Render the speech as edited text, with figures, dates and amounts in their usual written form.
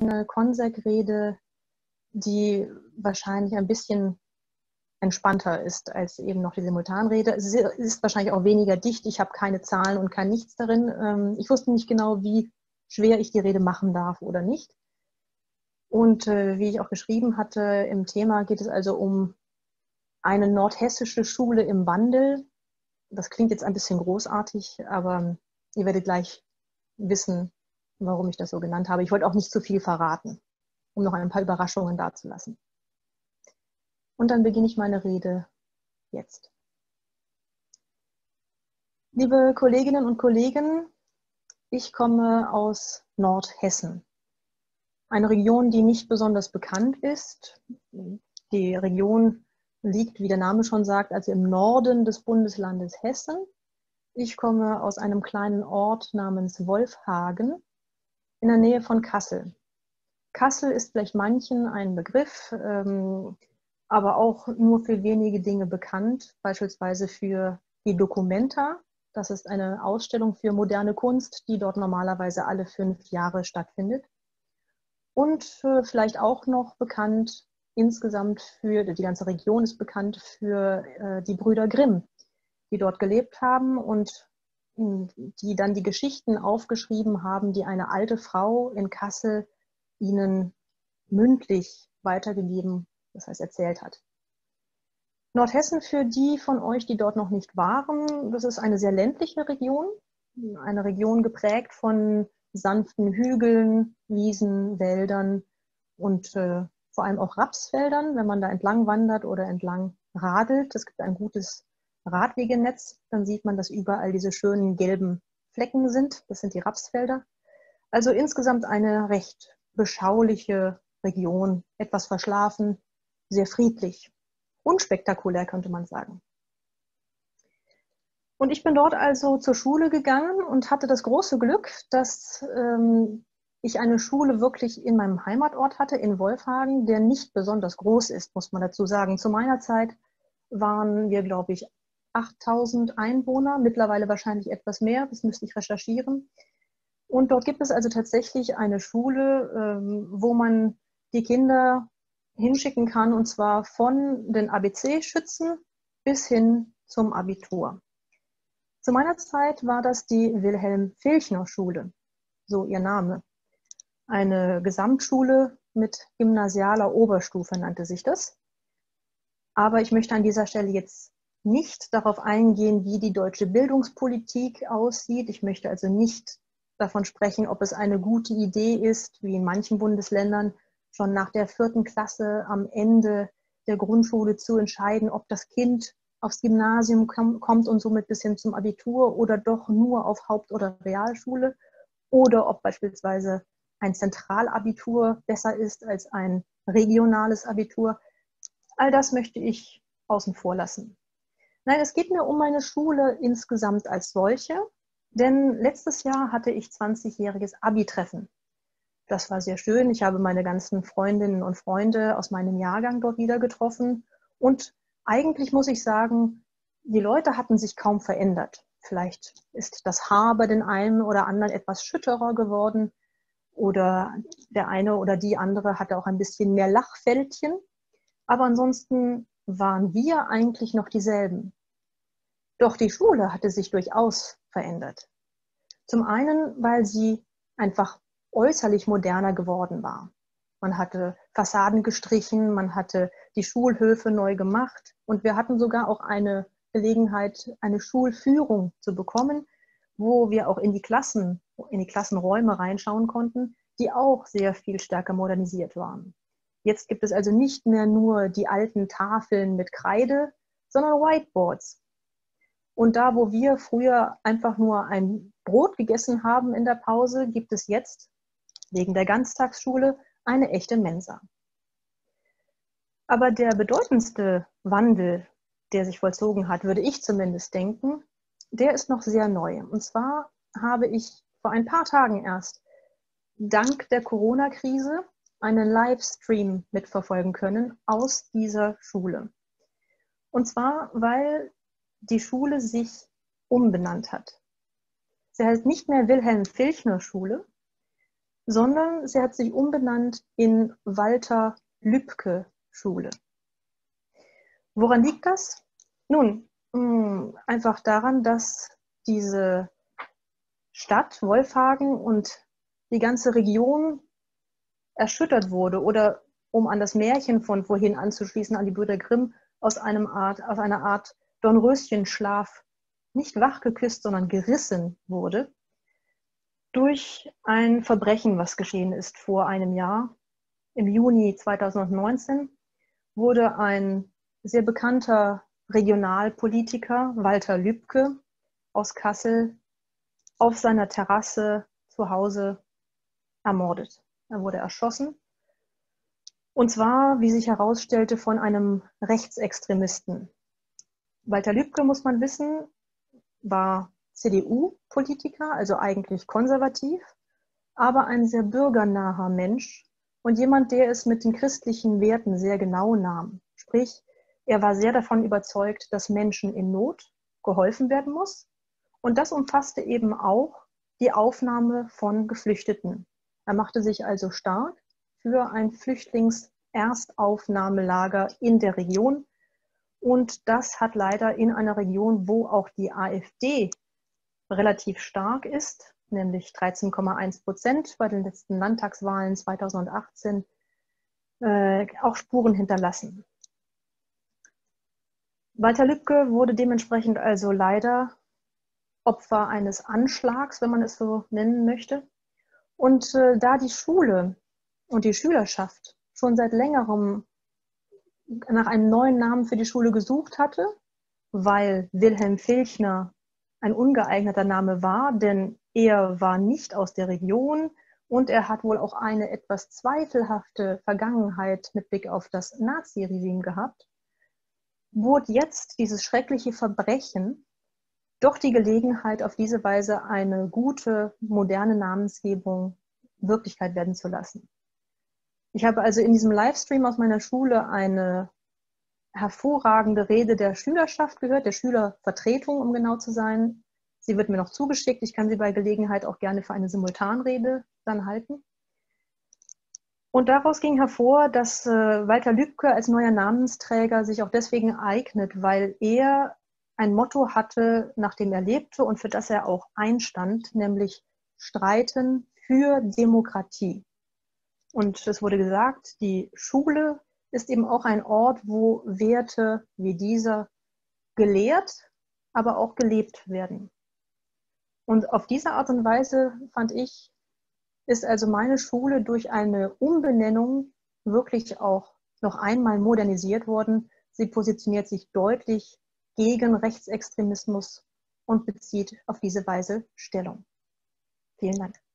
eine Consec-Rede, die wahrscheinlich ein bisschen entspannter ist als eben noch die Simultanrede. Es ist wahrscheinlich auch weniger dicht. Ich habe keine Zahlen und kein Nichts darin. Ich wusste nicht genau, wie schwer ich die Rede machen darf oder nicht. Und wie ich auch geschrieben hatte, im Thema geht es also um eine nordhessische Schule im Wandel. Das klingt jetzt ein bisschen großartig, aber ihr werdet gleich wissen, warum ich das so genannt habe. Ich wollte auch nicht zu viel verraten, um noch ein paar Überraschungen dazulassen. Und dann beginne ich meine Rede jetzt. Liebe Kolleginnen und Kollegen, ich komme aus Nordhessen. Eine Region, die nicht besonders bekannt ist. Die Region liegt, wie der Name schon sagt, also im Norden des Bundeslandes Hessen. Ich komme aus einem kleinen Ort namens Wolfhagen in der Nähe von Kassel. Kassel ist vielleicht manchen ein Begriff, aber auch nur für wenige Dinge bekannt, beispielsweise für die Documenta. Das ist eine Ausstellung für moderne Kunst, die dort normalerweise alle 5 Jahre stattfindet. Und vielleicht auch noch bekannt insgesamt für, die ganze Region ist bekannt für die Brüder Grimm, die dort gelebt haben und die dann die Geschichten aufgeschrieben haben, die eine alte Frau in Kassel ihnen mündlich weitergegeben, das heißt erzählt hat. Nordhessen, für die von euch, die dort noch nicht waren, das ist eine sehr ländliche Region, eine Region geprägt von sanften Hügeln, Wiesen, Wäldern und vor allem auch Rapsfeldern, wenn man da entlang wandert oder entlang radelt. Es gibt ein gutes Radwegenetz, dann sieht man, dass überall diese schönen gelben Flecken sind. Das sind die Rapsfelder. Also insgesamt eine recht beschauliche Region, etwas verschlafen, sehr friedlich, unspektakulär könnte man sagen. Und ich bin dort also zur Schule gegangen und hatte das große Glück, dass ich eine Schule wirklich in meinem Heimatort hatte, in Wolfhagen, der nicht besonders groß ist, muss man dazu sagen. Zu meiner Zeit waren wir, glaube ich, 8000 Einwohner, mittlerweile wahrscheinlich etwas mehr, das müsste ich recherchieren. Und dort gibt es also tatsächlich eine Schule, wo man die Kinder hinschicken kann, und zwar von den ABC-Schützen bis hin zum Abitur. Zu meiner Zeit war das die Wilhelm-Filchner-Schule, so ihr Name. Eine Gesamtschule mit gymnasialer Oberstufe nannte sich das. Aber ich möchte an dieser Stelle jetzt nicht darauf eingehen, wie die deutsche Bildungspolitik aussieht. Ich möchte also nicht davon sprechen, ob es eine gute Idee ist, wie in manchen Bundesländern schon nach der 4. Klasse am Ende der Grundschule zu entscheiden, ob das Kind aufs Gymnasium kommt und somit bis hin zum Abitur oder doch nur auf Haupt- oder Realschule oder ob beispielsweise ein Zentralabitur besser ist als ein regionales Abitur. All das möchte ich außen vor lassen. Nein, es geht mir um meine Schule insgesamt als solche, denn letztes Jahr hatte ich 20-jähriges Abi-Treffen. Das war sehr schön. Ich habe meine ganzen Freundinnen und Freunde aus meinem Jahrgang dort wieder getroffen und eigentlich muss ich sagen, die Leute hatten sich kaum verändert. Vielleicht ist das Haar bei den einen oder anderen etwas schütterer geworden oder der eine oder die andere hatte auch ein bisschen mehr Lachfältchen. Aber ansonsten waren wir eigentlich noch dieselben. Doch die Schule hatte sich durchaus verändert. Zum einen, weil sie einfach äußerlich moderner geworden war. Man hatte Fassaden gestrichen, man hatte die Schulhöfe neu gemacht und wir hatten sogar auch eine Gelegenheit, eine Schulführung zu bekommen, wo wir auch in die Klassenräume reinschauen konnten, die auch sehr viel stärker modernisiert waren. Jetzt gibt es also nicht mehr nur die alten Tafeln mit Kreide, sondern Whiteboards. Und da, wo wir früher einfach nur ein Brot gegessen haben in der Pause, gibt es jetzt, wegen der Ganztagsschule, eine echte Mensa. Aber der bedeutendste Wandel, der sich vollzogen hat, würde ich zumindest denken, der ist noch sehr neu. Und zwar habe ich vor ein paar Tagen erst dank der Corona-Krise einen Livestream mitverfolgen können aus dieser Schule. Und zwar, weil die Schule sich umbenannt hat. Sie heißt nicht mehr Wilhelm-Filchner-Schule, sondern sie hat sich umbenannt in Walter-Lübcke-Schule. Woran liegt das? Nun, einfach daran, dass diese Stadt Wolfhagen und die ganze Region erschüttert wurde oder, um an das Märchen von vorhin anzuschließen, an die Brüder Grimm, aus einer Art Dornröschenschlaf nicht wachgeküsst, sondern gerissen wurde durch ein Verbrechen, was geschehen ist vor einem Jahr. Im Juni 2019 wurde ein sehr bekannter Regionalpolitiker, Walter Lübcke aus Kassel, auf seiner Terrasse zu Hause ermordet. Er wurde erschossen. Und zwar, wie sich herausstellte, von einem Rechtsextremisten. Walter Lübcke, muss man wissen, war CDU-Politiker, also eigentlich konservativ, aber ein sehr bürgernaher Mensch und jemand, der es mit den christlichen Werten sehr genau nahm. Sprich, er war sehr davon überzeugt, dass Menschen in Not geholfen werden muss. Und das umfasste eben auch die Aufnahme von Geflüchteten. Er machte sich also stark für ein Flüchtlingserstaufnahmelager in der Region. Und das hat leider in einer Region, wo auch die AfD relativ stark ist, nämlich 13,1% bei den letzten Landtagswahlen 2018, auch Spuren hinterlassen. Walter Lübcke wurde dementsprechend also leider Opfer eines Anschlags, wenn man es so nennen möchte. Und da die Schule und die Schülerschaft schon seit längerem nach einem neuen Namen für die Schule gesucht hatte, weil Wilhelm Filchner ein ungeeigneter Name war, denn er war nicht aus der Region und er hat wohl auch eine etwas zweifelhafte Vergangenheit mit Blick auf das Nazi-Regime gehabt, wurde jetzt dieses schreckliche Verbrechen doch die Gelegenheit, auf diese Weise eine gute, moderne Namensgebung Wirklichkeit werden zu lassen. Ich habe also in diesem Livestream aus meiner Schule eine hervorragende Rede der Schülerschaft gehört, der Schülervertretung, um genau zu sein. Sie wird mir noch zugeschickt. Ich kann sie bei Gelegenheit auch gerne für eine Simultanrede dann halten. Und daraus ging hervor, dass Walter Lübcke als neuer Namensträger sich auch deswegen eignet, weil er ein Motto hatte, nach dem er lebte und für das er auch einstand, nämlich Streiten für Demokratie. Und es wurde gesagt, die Schule ist eben auch ein Ort, wo Werte wie dieser gelehrt, aber auch gelebt werden. Und auf diese Art und Weise, fand ich, ist also meine Schule durch eine Umbenennung wirklich auch noch einmal modernisiert worden. Sie positioniert sich deutlich gegen Rechtsextremismus und bezieht auf diese Weise Stellung. Vielen Dank.